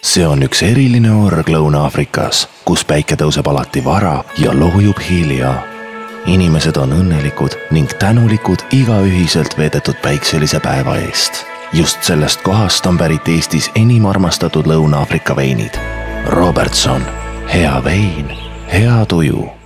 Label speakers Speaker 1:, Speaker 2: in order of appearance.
Speaker 1: see on üks eriline org Lõuna-Aafrikas, kus päike tõuseb alati vara ja loojub hilja. Inimesed on õnnelikud ning tänulikud iga ühiselt veedetud päikselise päeva eest. Just sellest kohast on pärit Eestis enim armastatud Lõuna-Aafrika veinid. Robertson, hea vein, hea tuju.